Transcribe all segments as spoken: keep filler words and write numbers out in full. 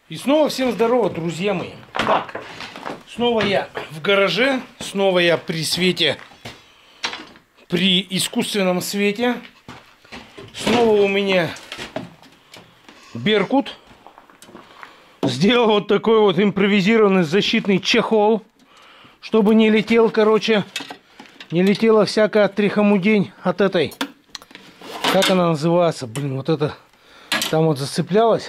И снова всем здорово, друзья мои. Так, снова я в гараже, снова я при свете, при искусственном свете. Снова у меня Беркут сделал вот такой вот импровизированный защитный чехол, чтобы не летел, короче, не летела всякая трихомудень от этой, как она называется, блин, вот это, там вот зацеплялась.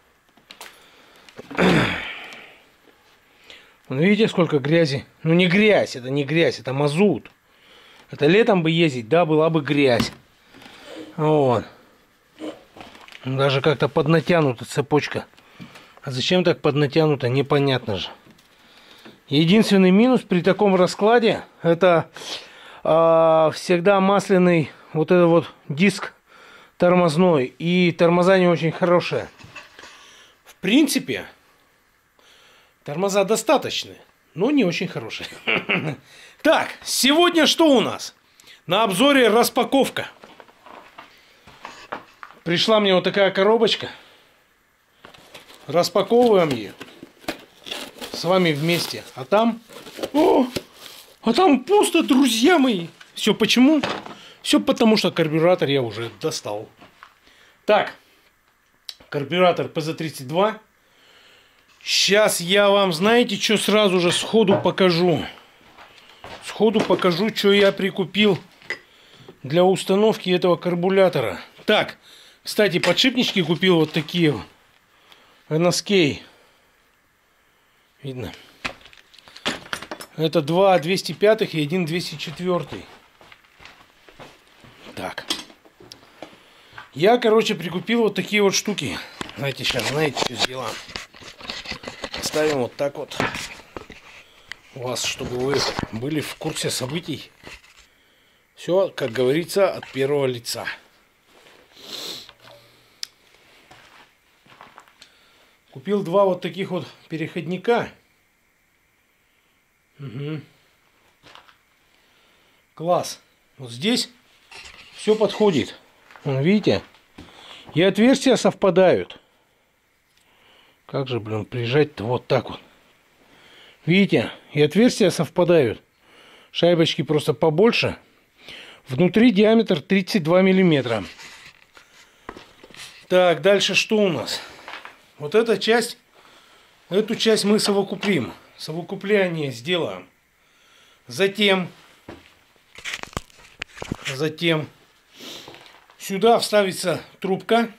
Вон, видите, сколько грязи? Ну не грязь, это не грязь, это мазут. Это летом бы ездить, да, была бы грязь. Вот. Даже как-то поднатянута цепочка. А зачем так поднатянута, непонятно же. Единственный минус при таком раскладе, это э, всегда масляный вот этот вот диск тормозной. И тормоза не очень хорошие. В принципе, тормоза достаточные, но не очень хорошие. Так, сегодня что у нас? На обзоре распаковка. Пришла мне вот такая коробочка. Распаковываем ее с вами вместе. А там... О, а там пусто, друзья мои. Все почему? Все потому, что карбюратор я уже достал. Так, карбюратор пэ зэ тридцать два. Сейчас я вам, знаете, что сразу же сходу покажу. Сходу покажу, что я прикупил для установки этого карбюратора. Так, кстати, подшипнички купил вот такие вот. эн эс кей. Видно. Это два двести пятых и один двести четвёртый. Так. Я, короче, прикупил вот такие вот штуки. Знаете, сейчас, знаете, что сделаем. Ставим вот так вот. У вас, чтобы вы были в курсе событий. Все, как говорится, от первого лица. Купил два вот таких вот переходника. Угу. Класс. Вот здесь все подходит. Вон, видите? И отверстия совпадают. Как же, блин, прижать-то вот так вот. Видите? И отверстия совпадают. Шайбочки просто побольше. Внутри диаметр тридцать два миллиметра. Так, дальше что у нас? Вот эта часть, эту часть мы совокупим. Совокупление сделаем. Затем, затем сюда вставится трубка.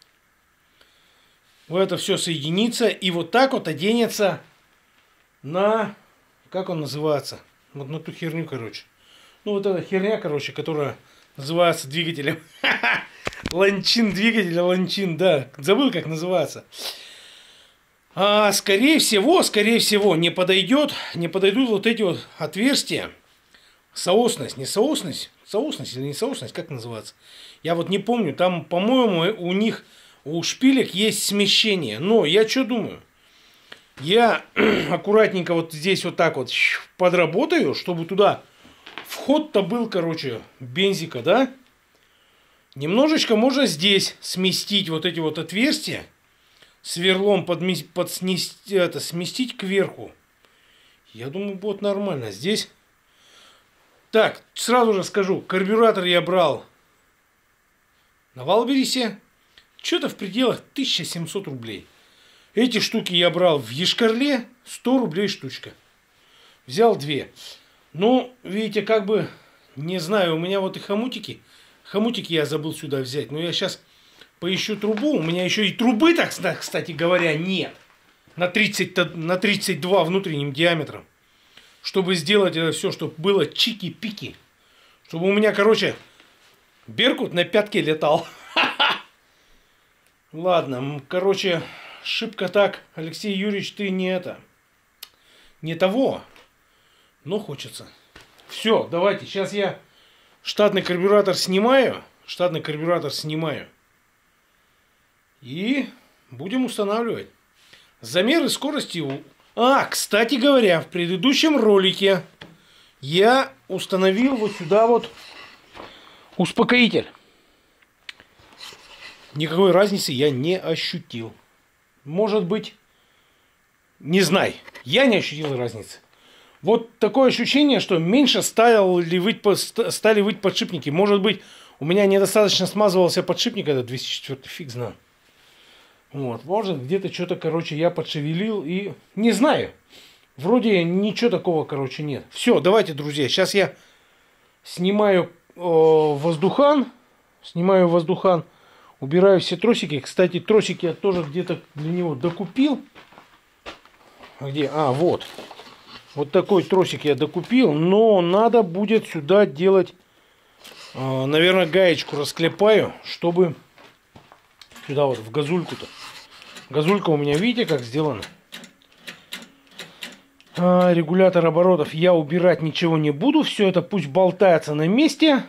В это все соединится. И вот так вот оденется на, как он называется? Вот на ту херню, короче. Ну вот эта херня, короче, которая называется двигателем. Ланчин, двигатель, ланчин, да. Забыл, как называется. А, скорее всего, скорее всего, не подойдет, не подойдут вот эти вот отверстия. Соосность, не соосность, соосность или не соосность, как называется? Я вот не помню, там, по-моему, у них, у шпилек есть смещение. Но я что думаю? Я аккуратненько вот здесь вот так вот подработаю, чтобы туда вход-то был, короче, бензика, да? Немножечко можно здесь сместить вот эти вот отверстия. Сверлом подместить, подснести, это, сместить кверху. Я думаю, будет нормально. Здесь... Так, сразу же скажу. Карбюратор я брал на Валберисе. Что-то в пределах тысяча семьсот рублей. Эти штуки я брал в Йошкар-Оле. сто рублей штучка. Взял две. Ну, видите, как бы... Не знаю, у меня вот и хомутики. Хомутики я забыл сюда взять. Но я сейчас... Поищу трубу. У меня еще и трубы, так, кстати говоря, нет. На, тридцать, на тридцать два внутренним диаметром. Чтобы сделать это все, чтобы было чики-пики. Чтобы у меня, короче, Беркут на пятке летал. Ладно, короче, шибко так. Алексей Юрьевич, ты не это. Не того. Но хочется. Все, давайте. Сейчас я штатный карбюратор снимаю. Штатный карбюратор снимаю. И будем устанавливать. Замеры скорости. А, кстати говоря, в предыдущем ролике я установил вот сюда вот успокоитель. Никакой разницы я не ощутил. может быть, не знаю. Я не ощутил разницы. Вот такое ощущение, что меньше стали выть, стали выть подшипники. Может быть, у меня недостаточно смазывался подшипник, этот двести четвёртый, фиг знал. Вот, может, где-то что-то, короче, я подшевелил и... Не знаю. Вроде ничего такого, короче, нет. Все, давайте, друзья, сейчас я снимаю о, воздухан. Снимаю воздухан. Убираю все тросики. Кстати, тросики я тоже где-то для него докупил. Где? А, вот. Вот такой тросик я докупил. Но надо будет сюда делать... Э, наверное, гаечку расклепаю, чтобы... Сюда вот, в газульку-то. Газулька у меня, видите, как сделана? А, регулятор оборотов я убирать ничего не буду. Все это пусть болтается на месте.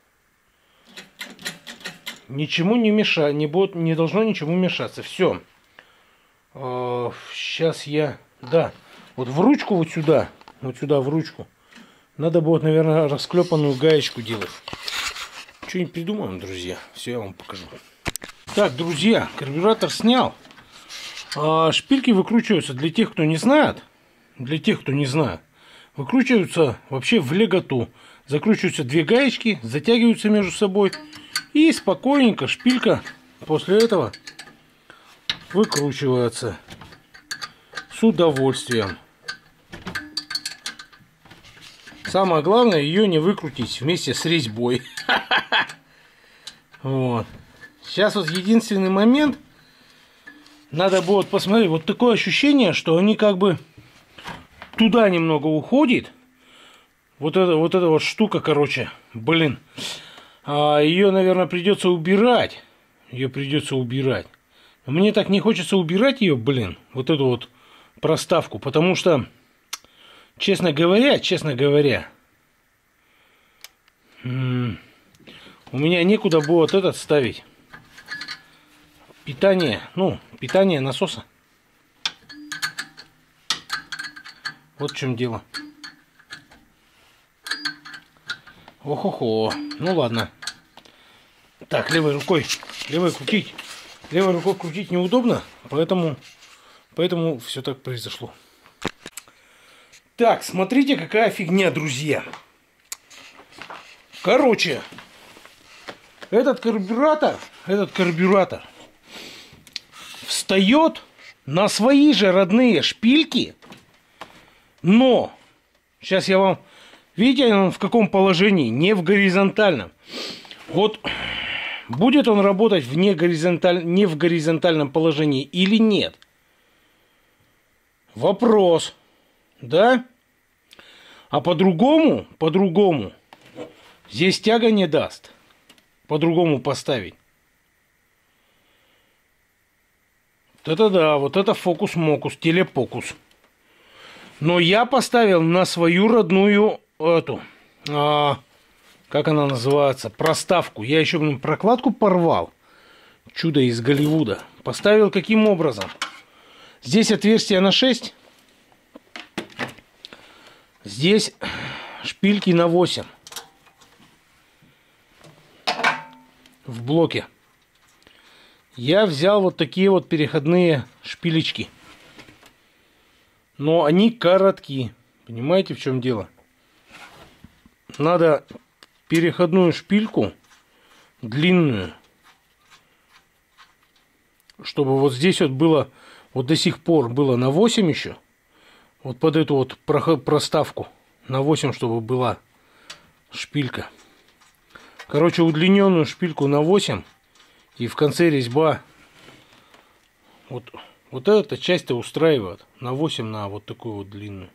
Ничему не мешает, не, будет, не должно ничему мешаться. Все. А, сейчас я... Да, вот в ручку вот сюда. Вот сюда в ручку. Надо будет, наверное, расклепанную гаечку делать. Что-нибудь придумаем, друзья. Все, я вам покажу. Так, друзья, карбюратор снял. А шпильки выкручиваются, для тех, кто не знает, для тех, кто не знает, выкручиваются вообще в леготу. Закручиваются две гаечки, затягиваются между собой. И спокойненько шпилька после этого выкручивается с удовольствием. Самое главное, ее не выкрутить вместе с резьбой. Вот. Сейчас вот единственный момент. Надо будет посмотреть. Вот такое ощущение, что они как бы туда немного уходит. Вот эта вот, эта вот штука, короче. Блин. А ее, наверное, придется убирать. Ее придется убирать. Мне так не хочется убирать ее, блин. Вот эту вот проставку. Потому что, честно говоря, честно говоря, у меня некуда будет этот ставить. Питание, ну, питание насоса. Вот в чем дело. Ох-охо. Ну ладно. Так, левой рукой. Левой крутить. Левой рукой крутить неудобно, поэтому, поэтому все так произошло. Так, смотрите, какая фигня, друзья. Короче, этот карбюратор, этот карбюратор встает на свои же родные шпильки, но сейчас я вам, видите, он в каком положении? Не в горизонтальном. Вот будет он работать в не, горизонталь... не в горизонтальном положении или нет? Вопрос, да? А по-другому, по-другому здесь тяга не даст. По-другому поставить. Вот это да, вот это фокус-мокус, телепокус. Но я поставил на свою родную эту, а, как она называется, проставку. Я еще, блин, прокладку порвал. Чудо из Голливуда. Поставил каким образом? Здесь отверстие на шесть. Здесь шпильки на восемь. В блоке. Я взял вот такие вот переходные шпилечки. Но они короткие. Понимаете, в чем дело? Надо переходную шпильку длинную, чтобы вот здесь вот было, вот до сих пор было на восемь еще. Вот под эту вот проставку на восемь, чтобы была шпилька. Короче, удлиненную шпильку на восемь. И в конце резьба. Вот, вот эта часть-то устраивает. На восемь, на вот такую вот длинную.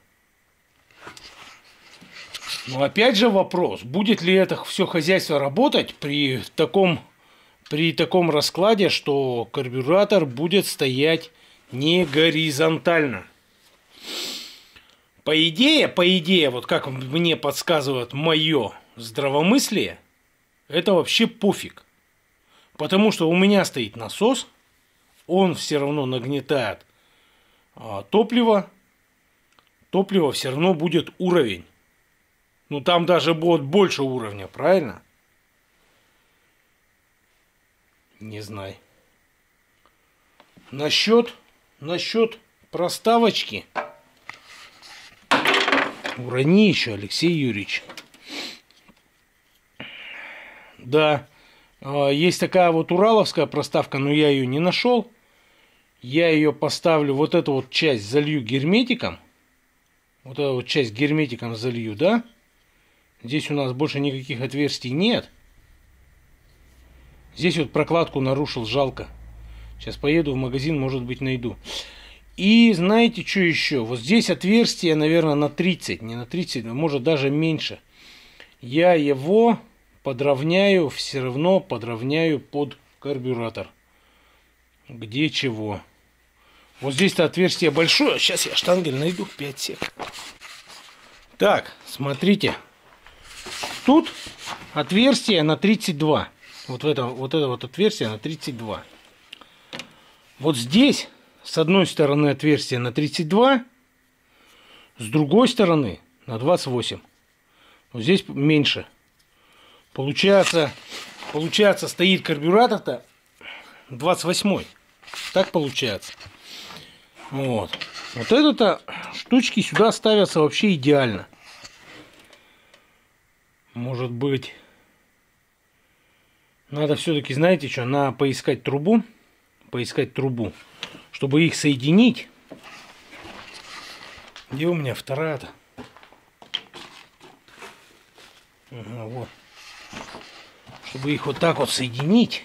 Но опять же вопрос. Будет ли это все хозяйство работать при таком, при таком раскладе, что карбюратор будет стоять не горизонтально? По идее, по идее, вот как мне подсказывает мое здравомыслие, это вообще пофиг. Потому что у меня стоит насос, он все равно нагнетает а, топливо, топливо все равно будет уровень. Ну там даже будет больше уровня, правильно? Не знаю. Насчет, насчет проставочки. Урони еще, Алексей Юрьевич. Да, есть такая вот ураловская проставка, но я ее не нашел. Я ее поставлю, вот эту вот часть залью герметиком. Вот эту вот часть герметиком залью, да? Здесь у нас больше никаких отверстий нет. Здесь вот прокладку нарушил, жалко. Сейчас поеду в магазин, может быть, найду. И знаете, что еще? Вот здесь отверстие, наверное, на тридцать. Не на тридцать, может даже меньше. Я его подровняю, все равно подровняю под карбюратор. Где чего. Вот здесь-то отверстие большое. Сейчас я штангель найду. пять сек. Так, смотрите. Тут отверстие на тридцать два. Вот это, вот это вот отверстие на тридцать два. Вот здесь с одной стороны отверстие на тридцать два, с другой стороны на двадцать восемь. Вот здесь меньше. Получается, получается стоит карбюратор-то двадцать восемь. Так получается. Вот. Вот это-то штучки сюда ставятся вообще идеально. Может быть, надо все-таки, знаете что, надо поискать трубу. Поискать трубу, чтобы их соединить. Где у меня вторая-то? Ага, вот. Чтобы их вот так вот соединить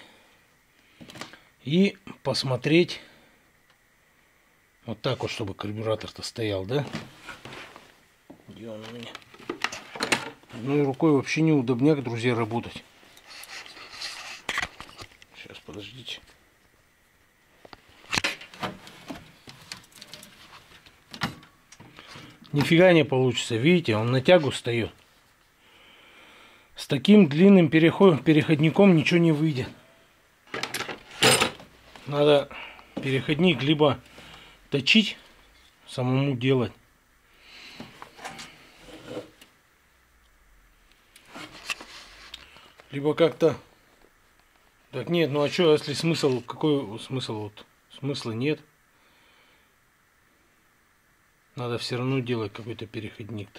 и посмотреть. Вот так вот, чтобы карбюратор-то стоял, да? Где он у меня? Одной рукой вообще неудобняк, друзья, работать. Сейчас, подождите. Нифига не получится, видите, он на тягу встает. С таким длинным переход, переходником ничего не выйдет. Надо переходник либо точить, самому делать. Либо как-то... Так нет, ну а что, если смысл, какой смысл? Вот смысла нет. Надо все равно делать какой-то переходник-то.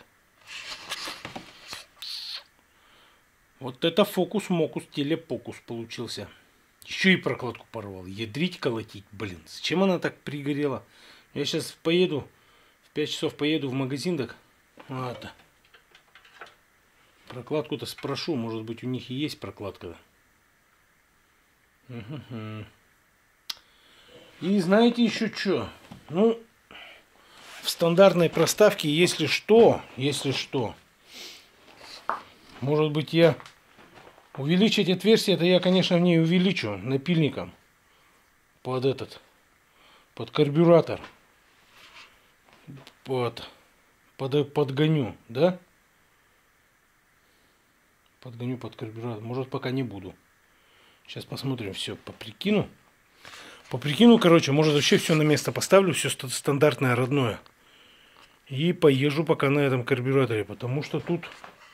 Вот это фокус-мокус, телепокус получился. Еще и прокладку порвал. Ядрить, колотить, блин. Зачем она так пригорела? Я сейчас поеду, в пять часов поеду в магазин, так... Вот. Прокладку-то спрошу, может быть у них и есть прокладка. Угу. И знаете еще что? Ну... В стандартной проставке, если что, если что, может быть, я увеличить отверстие, это я, конечно, в ней увеличу напильником под этот, под карбюратор, под, под подгоню, да? Подгоню под карбюратор. Может, пока не буду. Сейчас посмотрим, все поприкину. Поприкину, короче, может, вообще все на место поставлю, все стандартное, родное. И поезжу пока на этом карбюраторе, потому что тут...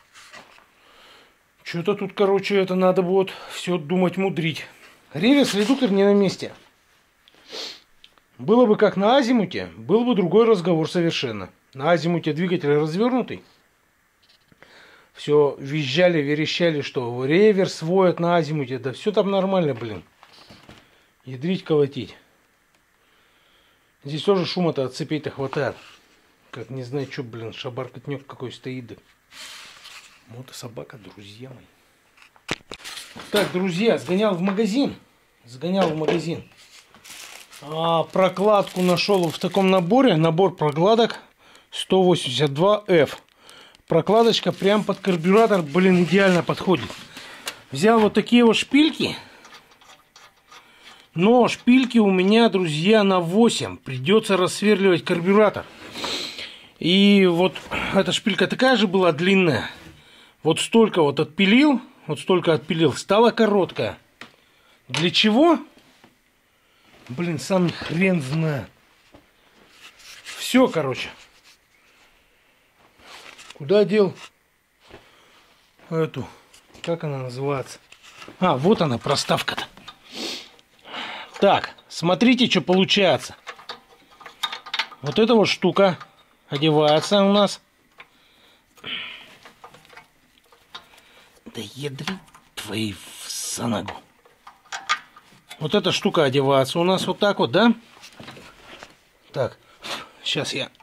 Что-то тут, короче, это надо будет все думать, мудрить. Реверс-редуктор не на месте. Было бы как на азимуте, был бы другой разговор совершенно. На азимуте двигатель развернутый. Все визжали, верещали, что реверс воет на азимуте. Да все там нормально, блин. Ядрить, колотить. Здесь тоже шума-то от цепей-то хватает. Как не знаю, что, блин, шабаркотнёк какой стоит. Да. Мотособака, друзья мои. Так, друзья, сгонял в магазин. Сгонял в магазин. А, прокладку нашел в таком наборе. Набор прокладок сто восемьдесят два эф. Прокладочка прям под карбюратор, блин, идеально подходит. Взял вот такие вот шпильки. Но шпильки у меня, друзья, на восемь. Придется рассверливать карбюратор. И вот эта шпилька такая же была длинная. Вот столько вот отпилил. Вот столько отпилил. Стала короткая. Для чего? Блин, сам хрен знает. Все, короче. Куда дел эту? Как она называется? А, вот она, проставка-то. Так, смотрите, что получается. Вот эта вот штука одевается у нас. Да ядри твои за ногу. Вот эта штука одевается у нас вот так вот, да? Так, сейчас я...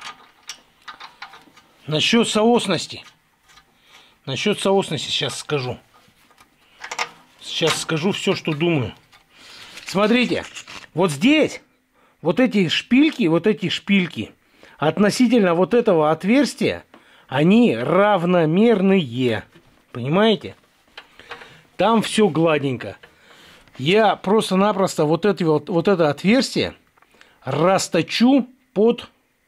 Насчет соосности. Насчет соосности сейчас скажу. Сейчас скажу все, что думаю. Смотрите, вот здесь, вот эти шпильки, вот эти шпильки, относительно вот этого отверстия, они равномерные. Понимаете? Там все гладенько. Я просто-напросто вот это, вот, вот это отверстие расточу под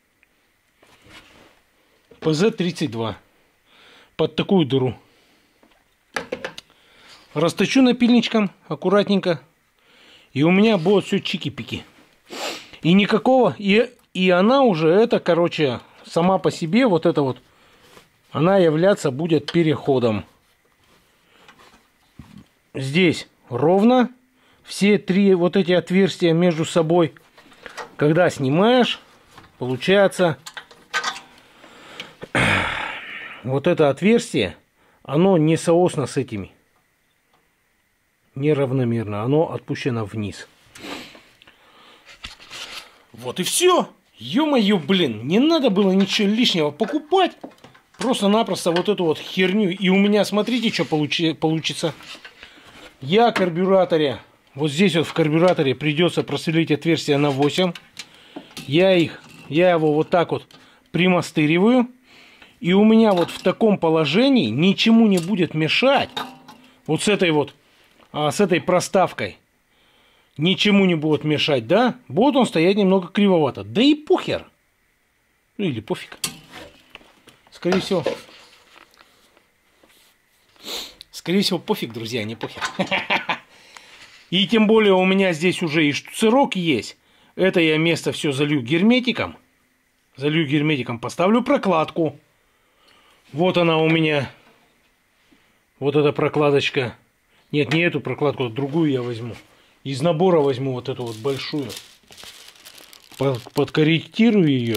пэ зэ тридцать два. Под такую дыру. Расточу напильничком аккуратненько. И у меня будет все чики-пики. И никакого... И, и она уже, это, короче, сама по себе, вот это вот, она являться будет переходом. Здесь ровно. Все три вот эти отверстия между собой. Когда снимаешь, получается... Вот это отверстие, оно не соосно с этими. Неравномерно. Оно отпущено вниз. Вот и все. Ё-моё, блин. Не надо было ничего лишнего покупать. Просто-напросто вот эту вот херню. И у меня, смотрите, что получи, получится. Я в карбюраторе. Вот здесь вот в карбюраторе придется просверлить отверстия на восемь. Я их, я его вот так вот примастыриваю. И у меня вот в таком положении ничему не будет мешать. Вот с этой вот, а, с этой проставкой. Ничему не будет мешать, да? Будет он стоять немного кривовато. Да и похер. Ну или пофиг. Скорее всего. Скорее всего, пофиг, друзья, не похер. И тем более у меня здесь уже и штуцерок есть. Это я место все залью герметиком. Залью герметиком, поставлю прокладку. Вот она у меня. Вот эта прокладочка. Нет, не эту прокладку, а другую я возьму. Из набора возьму вот эту вот большую. Подкорректирую ее.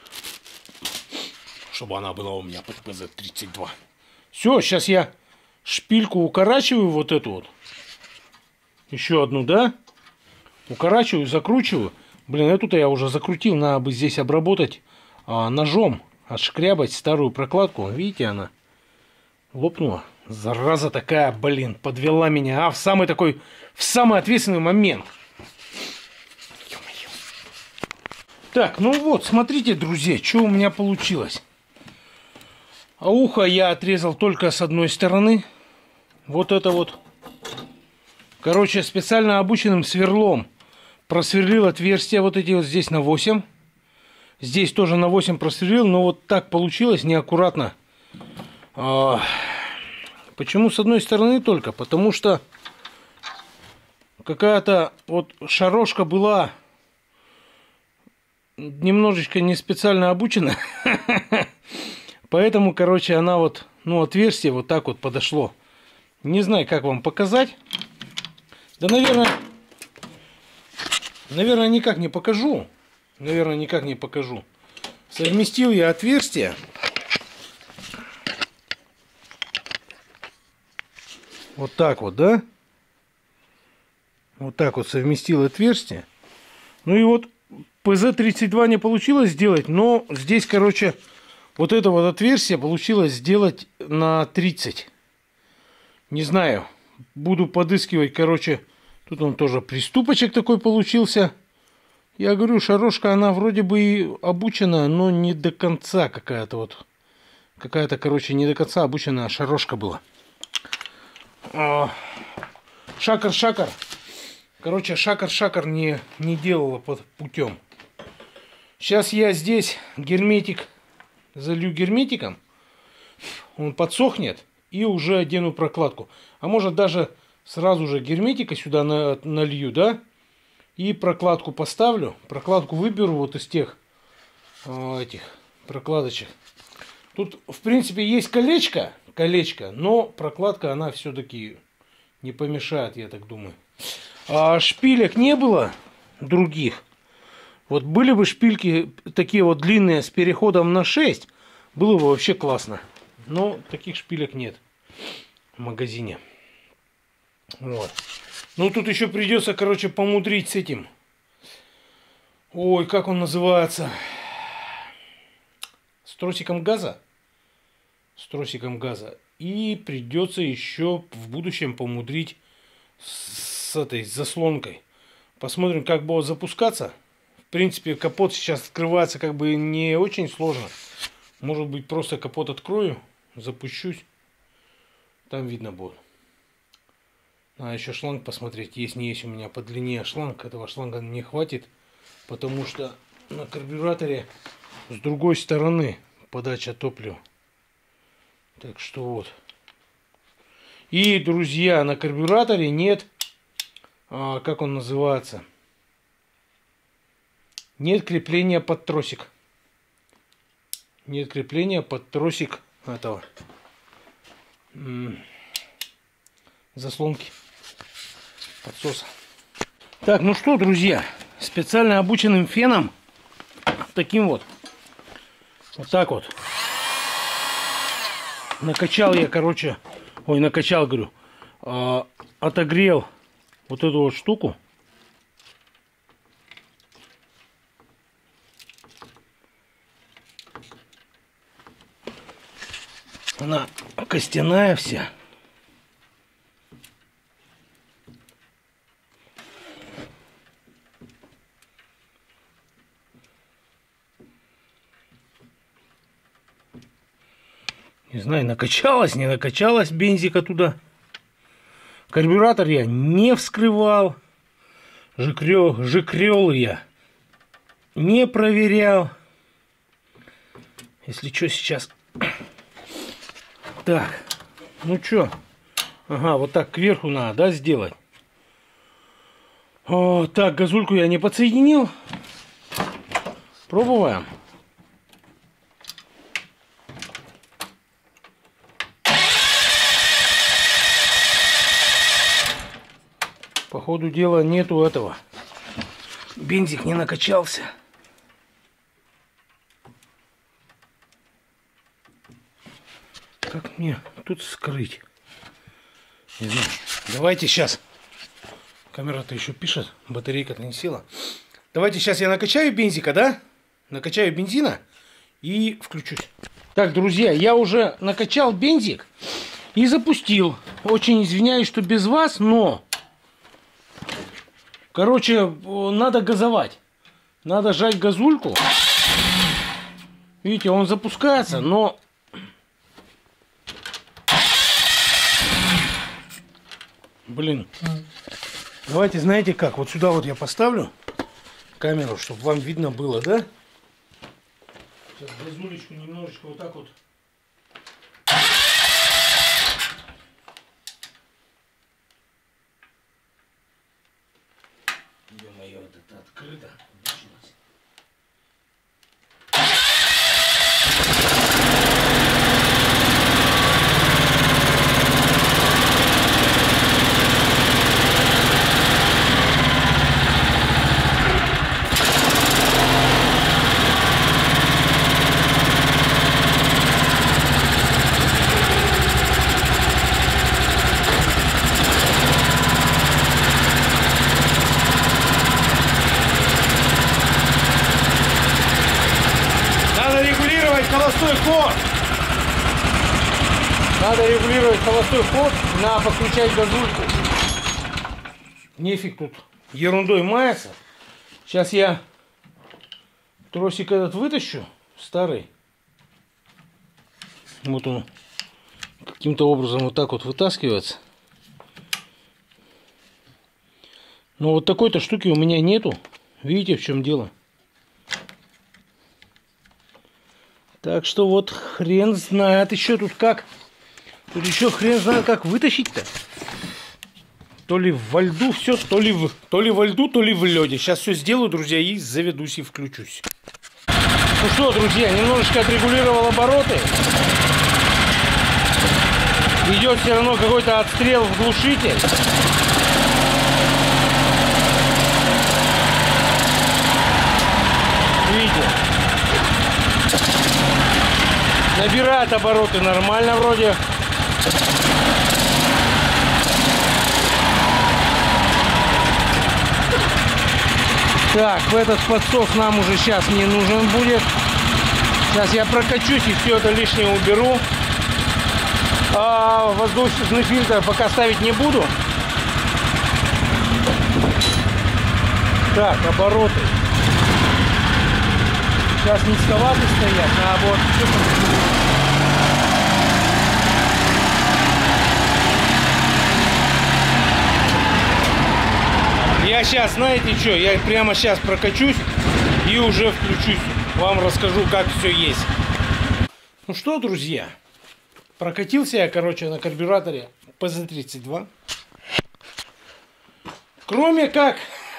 Чтобы она была у меня под пэ зэ тридцать два. Все, сейчас я шпильку укорачиваю вот эту вот. Еще одну, да? Укорачиваю, закручиваю. Блин, эту-то я уже закрутил. Надо бы здесь обработать а, ножом. Отшкрябать старую прокладку. Видите, она лопнула. Зараза такая, блин, подвела меня. А в самый такой, в самый ответственный момент. Ё-моё. Так, ну вот, смотрите, друзья, что у меня получилось. А ухо я отрезал только с одной стороны. Вот это вот. Короче, специально обученным сверлом просверлил отверстия вот эти вот здесь на восемь. Здесь тоже на восемь просверлил, но вот так получилось неаккуратно. А, почему с одной стороны только? Потому что какая-то вот шарошка была немножечко не специально обучена. Поэтому, короче, она вот, ну, отверстие вот так вот подошло. Не знаю, как вам показать. Да, наверное, наверное, никак не покажу. Наверное, никак не покажу. Совместил я отверстие. Вот так вот, да? Вот так вот совместил отверстие. Ну и вот пэ зэ тридцать два не получилось сделать, но здесь, короче, вот это вот отверстие получилось сделать на тридцать. Не знаю. Буду подыскивать, короче. Тут он тоже приступочек такой получился. Я говорю, шарошка, она вроде бы и обучена, но не до конца какая-то вот. Какая-то, короче, не до конца обученная шарошка была. Шакар-шакар. Короче, шакар-шакар не, не делала под путем. Сейчас я здесь герметик залью герметиком. Он подсохнет. И уже одену прокладку. А может даже сразу же герметика сюда на, налью, да? И прокладку поставлю. Прокладку выберу вот из тех э, этих прокладочек. Тут, в принципе, есть колечко. Колечко. Но прокладка, она все-таки не помешает, я так думаю. А шпилек не было других. Вот были бы шпильки такие вот длинные с переходом на шесть, было бы вообще классно. Но таких шпилек нет в магазине. Вот. Ну тут еще придется, короче, помудрить с этим. Ой, как он называется? С тросиком газа. С тросиком газа. И придется еще в будущем помудрить с этой заслонкой. Посмотрим, как будет запускаться. В принципе, капот сейчас открывается как бы не очень сложно. Может быть, просто капот открою, запущусь. Там видно будет. А еще шланг посмотреть, есть не есть у меня по длине шланг. Этого шланга не хватит, потому что на карбюраторе с другой стороны подача топлива. Так что вот. И, друзья, на карбюраторе нет, а, как он называется, нет крепления под тросик. Нет крепления под тросик этого заслонки подсоса. Так, ну что, друзья, специально обученным феном, таким вот, вот так вот, накачал я, короче, ой, накачал, говорю, э, отогрел вот эту вот штуку. Она костяная вся. Не знаю, накачалась, не накачалась бензика туда. Карбюратор я не вскрывал. Жикрел, жикрел я не проверял. Если что, сейчас... Так, ну что? Ага, вот так кверху надо, да, сделать. О, так, газульку я не подсоединил. Пробуем. По ходу дела нету этого. Бензик не накачался. Как мне тут скрыть? Не знаю. Давайте сейчас. Камера-то еще пишет. Батарейка-то не села. Давайте сейчас я накачаю бензика, да? Накачаю бензина и включусь. Так, друзья, я уже накачал бензик и запустил. Очень извиняюсь, что без вас, но... Короче, надо газовать. Надо жать газульку. Видите, он запускается, но... Блин. Давайте, знаете как? Вот сюда вот я поставлю камеру, чтобы вам видно было, да? Сейчас газулечку немножечко вот так вот. Ё-моё, вот это открыто. Холостой ход. Надо регулировать холостой ход, надо подключать газульку. Нефиг тут ерундой маяться. Сейчас я тросик этот вытащу, старый. Вот он каким-то образом вот так вот вытаскивается. Но вот такой-то штуки у меня нету. Видите, в чем дело? Так что вот хрен знает еще тут как. Тут еще хрен знает как вытащить-то. То ли во льду все, то ли, в, то ли во льду, то ли в лёде. Сейчас все сделаю, друзья, и заведусь и включусь. Ну что, друзья, немножечко отрегулировал обороты. Идет все равно какой-то отстрел в глушитель. Набирает обороты нормально вроде. Так, этот подсос нам уже сейчас не нужен будет. Сейчас я прокачусь и все это лишнее уберу. А воздушный фильтр пока ставить не буду. Так, обороты. Сейчас низковато стоят, наоборот. Я сейчас, знаете что, я прямо сейчас прокачусь и уже включусь. Вам расскажу, как все есть. Ну что, друзья, прокатился я, короче, на карбюраторе пэ зэ тридцать два. Кроме как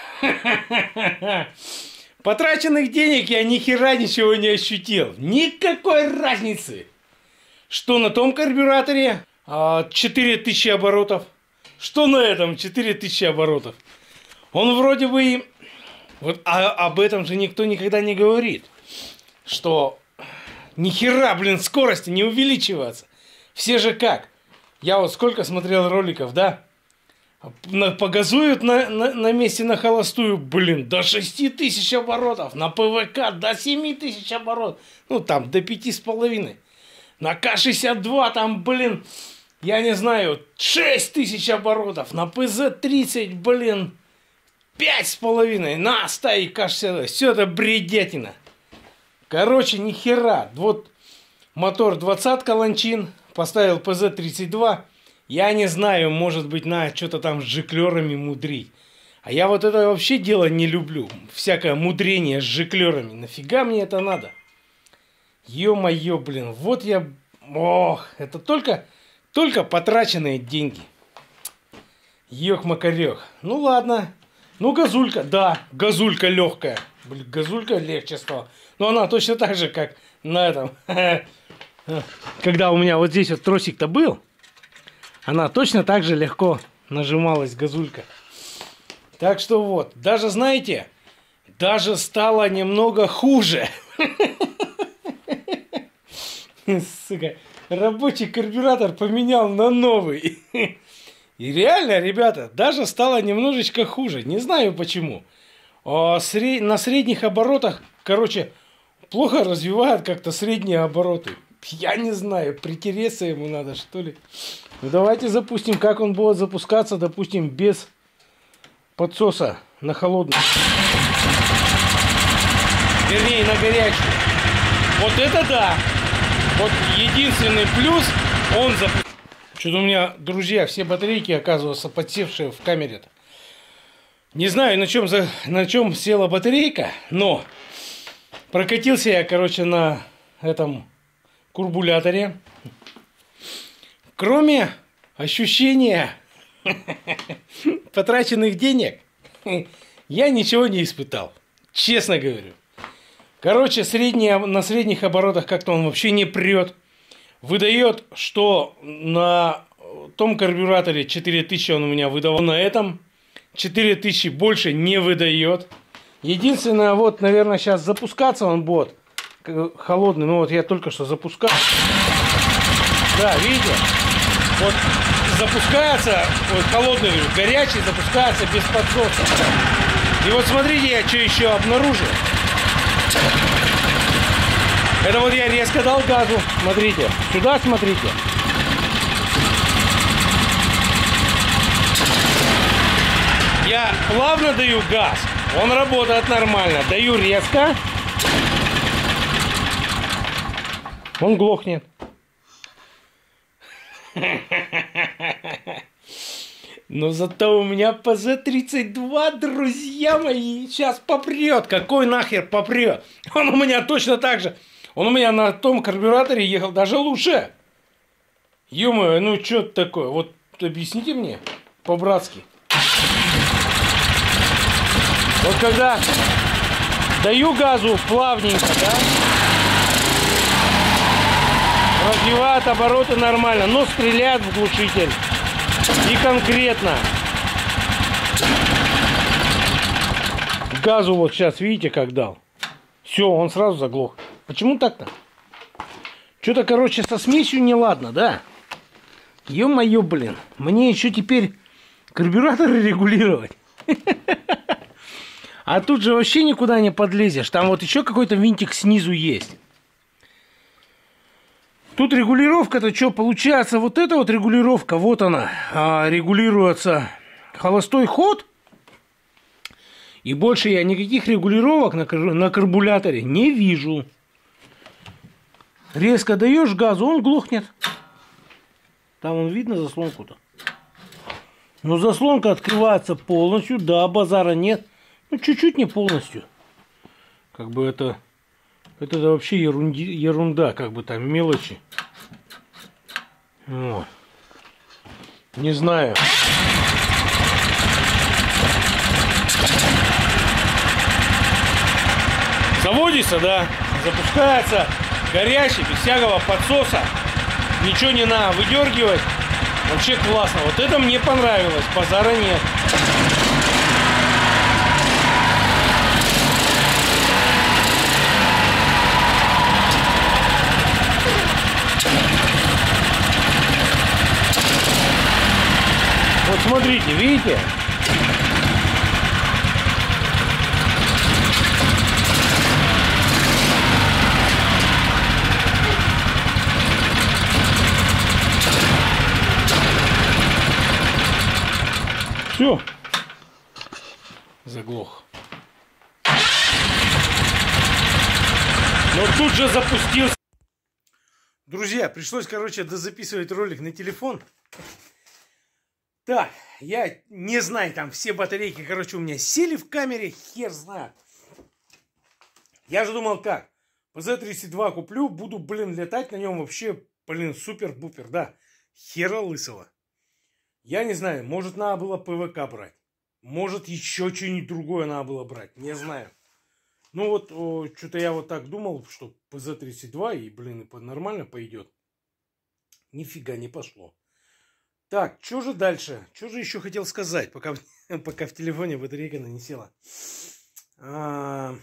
потраченных денег я ни хера ничего не ощутил. Никакой разницы. Что на том карбюраторе четыре тысячи оборотов, что на этом четыре тысячи оборотов. Он вроде бы... Вот а, об этом же никто никогда не говорит. Что ни хера, блин, скорости не увеличиваться. Все же как? Я вот сколько смотрел роликов, да? Погазуют на, на, на месте на холостую, блин, до шести тысяч оборотов. На пэ вэ ка до семи тысяч оборотов. Ну, там, до пяти с половиной. На ка шестьдесят два там, блин, я не знаю, шесть тысяч оборотов. На пэ зэ тридцать, блин, пять с половиной. На, ставь ка шестьдесят. Все это бредятина. Короче, ни хера. Вот мотор двадцатка Ланчин. Поставил пэ зэ тридцать два. Я не знаю, может быть, на что-то там с жиклерами мудрить. А я вот это вообще дело не люблю. Всякое мудрение с жиклерами. Нафига мне это надо? Ё-моё, блин. Вот я... Ох, это только, только потраченные деньги. Ёх-макарёх. Ну ладно. Ну, газулька. Да, газулька легкая. Блин, газулька легче стала. Но она точно так же, как на этом. Когда у меня вот здесь вот тросик-то был, она точно так же легко нажималась, газулька. Так что вот, даже, знаете, даже стало немного хуже. Сука, рабочий карбюратор поменял на новый. И реально, ребята, даже стало немножечко хуже. Не знаю почему. На средних оборотах, короче, плохо развивает как-то средние обороты. Я не знаю, притереться ему надо, что ли. Ну, давайте запустим, как он будет запускаться, допустим, без подсоса на холодную. Вернее, на горячую. Вот это да. Вот единственный плюс, он запустил. Что-то у меня, друзья, все батарейки, оказываются, подсевшие в камере-то. Не знаю, на чем, за, на чем села батарейка, но прокатился я, короче, на этом курбуляторе. Кроме ощущения потраченных денег, я ничего не испытал. Честно говорю. Короче, средние, на средних оборотах как-то он вообще не прет. Выдает, что на том карбюраторе четыре тысячи он у меня выдавал. На этом четыре тысячи больше не выдает. Единственное, вот, наверное, сейчас запускаться он будет холодный. Ну вот я только что запускал. Да, видите? Вот запускается, вот холодный, горячий запускается без подсоса. И вот смотрите, я что еще обнаружил. Это вот я резко дал газу. Смотрите, сюда смотрите. Я плавно даю газ, он работает нормально. Даю резко, он глохнет. Но зато у меня пэ зэ тридцать два, друзья мои, сейчас попрет. Какой нахер попрет? Он у меня точно так же. Он у меня на том карбюраторе ехал даже лучше. Ё-моё, ну что это такое? Вот объясните мне по-братски. Вот когда даю газу плавненько, да, развивает обороты нормально, но стреляет в глушитель. И конкретно. Газу вот сейчас, видите, как дал. Все, он сразу заглох. Почему так-то? Что-то, короче, со смесью неладно, да? Ё-моё, блин. Мне еще теперь карбюраторы регулировать. А тут же вообще никуда не подлезешь. Там вот еще какой-то винтик снизу есть. Тут регулировка-то что получается? Вот эта вот регулировка, вот она. А, регулируется холостой ход. И больше я никаких регулировок на, кар... на карбюраторе не вижу. Резко даешь газу, он глохнет. Там он видно заслонку-то. Но заслонка открывается полностью. Да, базара нет. Ну, чуть-чуть не полностью. Как бы это... Это вообще ерунди, ерунда, как бы там, мелочи. Вот. Не знаю. Заводится, да. Запускается горячий, без всякого подсоса. Ничего не надо выдергивать. Вообще классно. Вот это мне понравилось. Базара нет. Вот смотрите, видите? Все. Заглох. Но тут же запустился. Друзья, пришлось, короче, дозаписывать ролик на телефон. Так, я не знаю, там все батарейки, короче, у меня сели в камере, хер знает. Я же думал, как, пэ зэ тридцать два куплю, буду, блин, летать на нем вообще, блин, супер-пупер, да. Хера лысого. Я не знаю, может, надо было пэ вэ ка брать. Может, еще что-нибудь другое надо было брать, не знаю. Ну вот, что-то я вот так думал, что пэ зэ тридцать два и, блин, нормально пойдет. Нифига не пошло. Так, что же дальше? Что же еще хотел сказать, пока, пока в телефоне батарейка не села? А,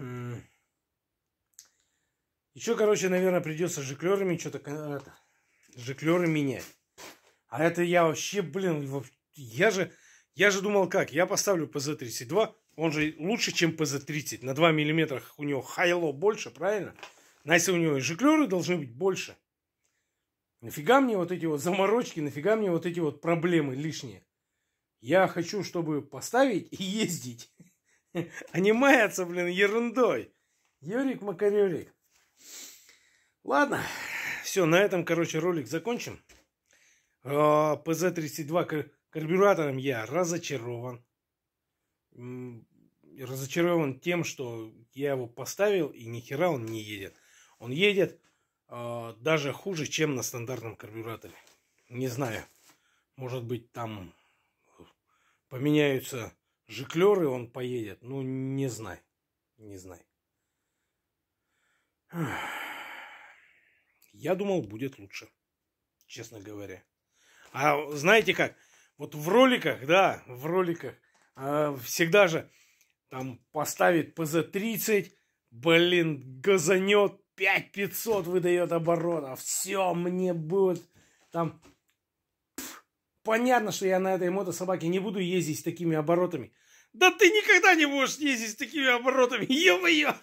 еще, короче, наверное, придется жиклерами что-то жиклеры менять. А это я вообще, блин, я же, я же думал как, я поставлю пэ зэ тридцать два, он же лучше, чем пэ зэ тридцать. На два миллиметра у него хайло больше, правильно? Но если у него жиклеры должны быть больше. Нафига мне вот эти вот заморочки, нафига мне вот эти вот проблемы лишние? Я хочу, чтобы поставить и ездить. А не маяться, блин, ерундой. Юрик Макарюрик. Ладно. Все, на этом, короче, ролик закончим. пэ зэ тридцать два карбюратором я разочарован. Разочарован тем, что я его поставил и ни хера он не едет. Он едет даже хуже, чем на стандартном карбюраторе. Не знаю. Может быть, там поменяются жиклеры, он поедет. Ну, не знаю. Не знаю. Я думал, будет лучше. Честно говоря. А знаете как? Вот в роликах, да, в роликах всегда же там поставит пэ зэ тридцать, блин, газанет. пять тысяч пятьсот выдает оборотов. Все, мне будет там... Пфф, понятно, что я на этой мотособаке не буду ездить с такими оборотами. Да ты никогда не будешь ездить с такими оборотами. Ё-моё.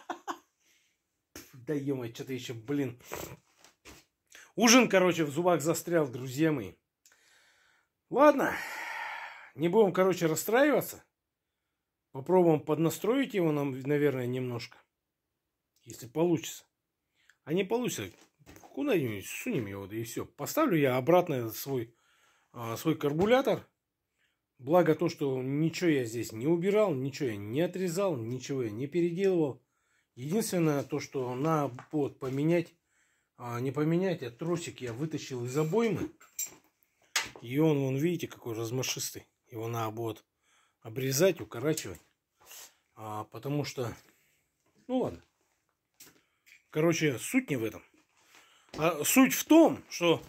Да ё-моё, что-то еще, блин. Ужин, короче, в зубах застрял, друзья мои. Ладно. Не будем, короче, расстраиваться. Попробуем поднастроить его, нам, наверное, немножко. Если получится. А не получится, куда-нибудь сунем его, да и все. Поставлю я обратно свой, свой карбюратор. Благо то, что ничего я здесь не убирал, ничего я не отрезал, ничего я не переделывал. Единственное, то, что надо вот поменять, не поменять, а тросик я вытащил из обоймы. И он, вон, видите, какой размашистый. Его надо будет обрезать, укорачивать. А, потому что, ну ладно. Короче, суть не в этом. А суть в том, что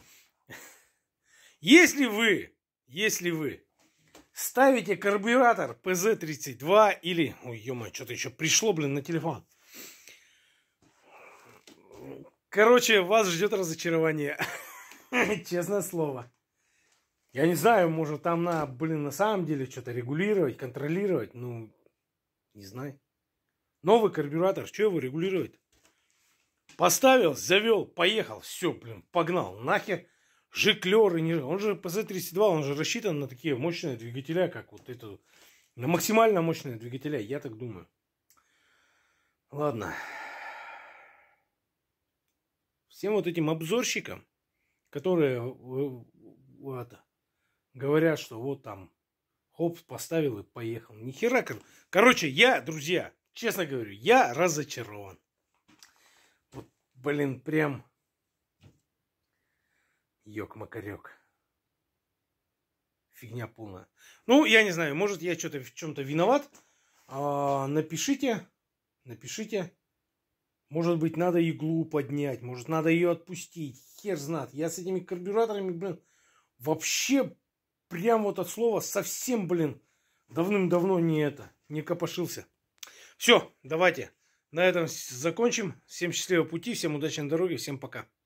если вы, если вы ставите карбюратор пэ зэ тридцать два или... Ой, ё-моё, что-то еще пришло, блин, на телефон. Короче, вас ждет разочарование. Честное слово. Я не знаю, может там на, блин, на самом деле что-то регулировать, контролировать. Ну, не знаю. Новый карбюратор, что его регулировать? Поставил, завел, поехал, все, блин, погнал. Нахер жиклеры, не... он же пэ зэ тридцать два, он же рассчитан на такие мощные двигателя, как вот это, на максимально мощные двигателя, я так думаю. Ладно. Всем вот этим обзорщикам, которые вот, говорят, что вот там хоп, поставил и поехал. Нихера. Короче, я, друзья, честно говорю, я разочарован. Вот, блин, прям ёк-макарёк. Фигня полная. Ну, я не знаю, может, я что-то в чем-то виноват. А, напишите, напишите. Может быть, надо иглу поднять, может, надо ее отпустить. Хер знает. Я с этими карбюраторами, блин, вообще прям вот от слова совсем, блин, давным-давно не это, не копошился. Все, давайте на этом закончим. Всем счастливого пути, всем удачи на дороге, всем пока.